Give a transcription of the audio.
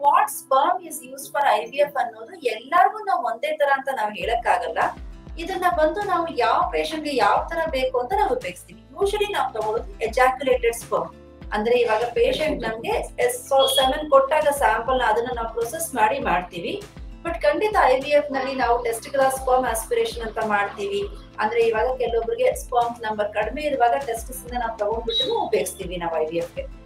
What sperm is use for IVF ಅನ್ನೋದು ಎಲ್ಲರಿಗೂ ನಾವು ಒಂದೇ ತರ ಅಂತ ನಾವು ಹೇಳಕ್ಕಾಗಲ್ಲ. ಇದನ್ನ ಬಂದು ನಾವು ಯಾವ ಪೇಷಂಟ್ ಗೆ ಯಾವ ತರ ಬೇಕು ಅಂತ ನಾವು ಉಪಯೋಗಿಸ್ತೀವಿ. ಯೂಶಲಿ ನಾವು ತಗೊಳ್ಳೋದು ಎಜಾಕ್ಯುಲೇಟೆಡ್ ಸ್ಪರ್ಮ್. ಅಂದ್ರೆ ಇವಾಗ ಪೇಷಂಟ್ ನಮ್ಗೆ ಸೆಮೆನ್ ಕೊಟ್ಟಾಗ ಸ್ಯಾಂಪಲ್ ಅದನ್ನ ನಾವು ಪ್ರೊಸೆಸ್ ಮಾಡ್ತೀವಿ. ಬಟ್ ಖಂಡಿತ IVF ನಲ್ಲಿ ನಾವು ಟೆಸ್ಟಿಕ್ಯುಲರ್ ಸ್ಪರ್ಮ್ ಆಸ್ಪಿರೇಷನ್ ಅಂತ ಮಾಡ್ತೀವಿ. ಅಂದ್ರೆ ಇವಾಗ ಕೆಲವೊಬ್ಬರಿಗೆ ಸ್ಪರ್ಮ್ ನಂಬರ್ ಕಡಿಮೆ ಇರುವಾಗ ಟೆಸ್ಟಿಸ್ ಇಂದ ನಾವು ತಗೊಂಡ್ಬಿಟ್ಟು ಉಪಯೋಗಿಸ್ತೀವಿ ನಾವು IVF ಗೆ.